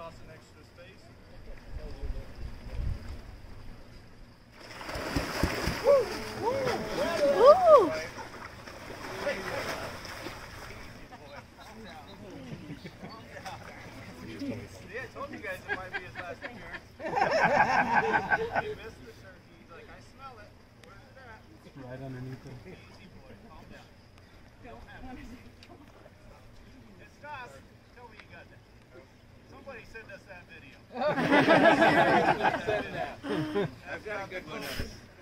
toss it next to his face. Yeah, I told you guys it might be his last appearance. He missed the turkey. He's like, I smell it. Where's it at? It's right underneath him. Easy boy, calm down. Hey, Stas, tell me you got that. Somebody send us that video. I've got a good one of it.